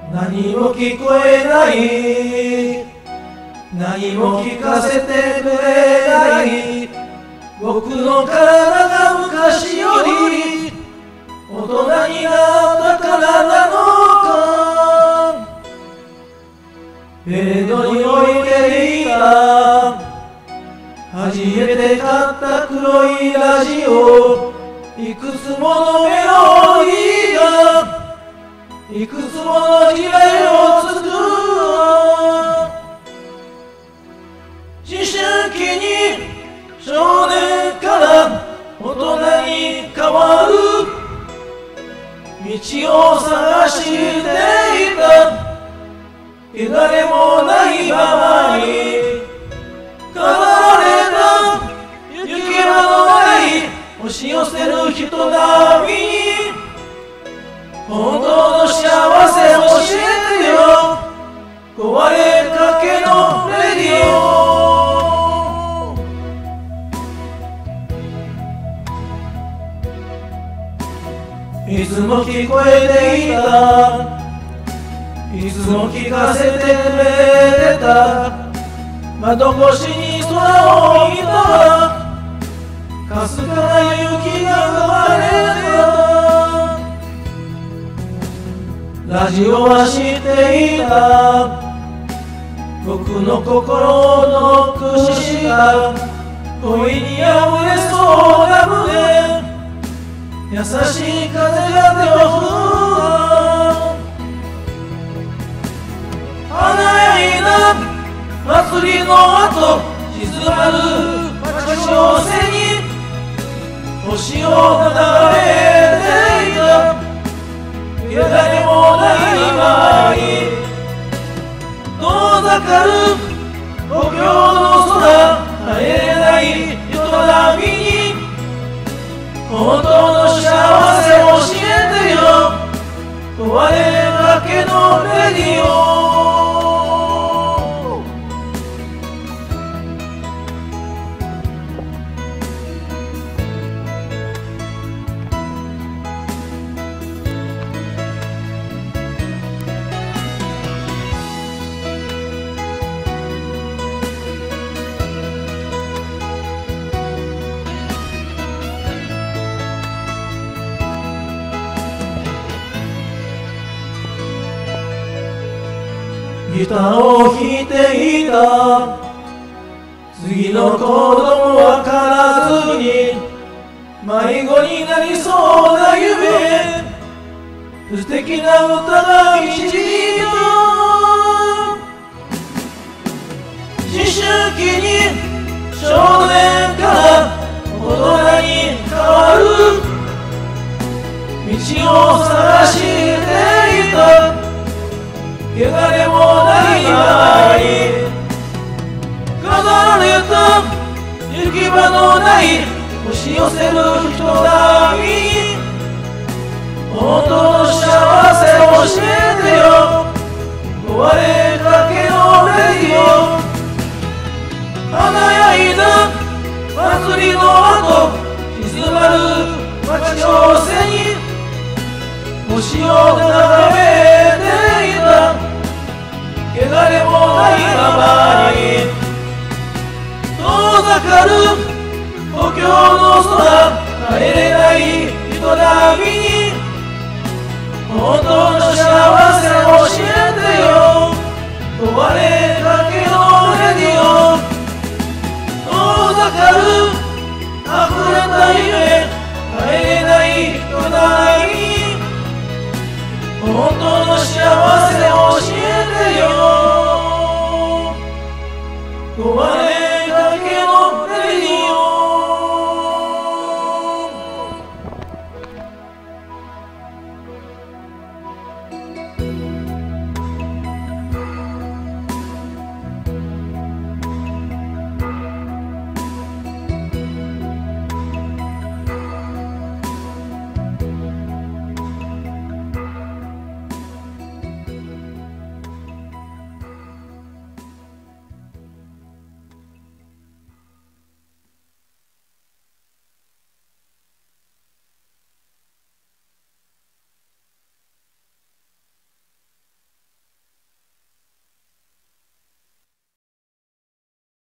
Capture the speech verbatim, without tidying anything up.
何も聞こえない、何も聞かせてくれない、僕の体が昔より大人になったからなのか。ベッドに置いていた初めて買った黒いラジオ、いくつものメロディーがいくつもの時代を作る。思春期に少年から大人に変わる道を探していた。汚れもないままに飾られた行き場のない押し寄せる人波に、本当の幸せ教えてよ、壊れかけのレディオ。いつも聞こえていた、いつも聞かせてくれてた。窓越しに空を見たらかすかな雪が生まれた。ラジオは知っていた、僕の心をノックした恋にあふれそうな胸、優しい風が手を振る。華やいな祭りの後、静まる街を背に星を眺めていた。汚れもないままに遠ざかる故郷の空、入れない人波に本当の幸せを教えてよ、壊れかけのレディオ。ギターを弾いていた、次の子供わからずに迷子になりそうな夢、素敵な歌が導いた。思春期に少年から大人に変わる道を探していた。汚れもないままに飾られた行き場のない押し寄せる人波に本当の幸せを教えてよ、壊れかけのレディオ。華やいだ祭りの後、静まる街を背に星を眺めていた。汚れもないままに遠ざかる故郷の空、帰れ